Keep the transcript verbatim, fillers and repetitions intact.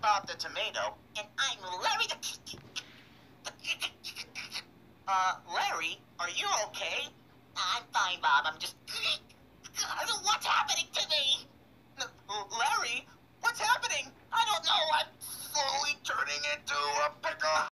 about the tomato, and I'm Larry the... Uh, Larry, are you okay? I'm fine, Bob. I'm just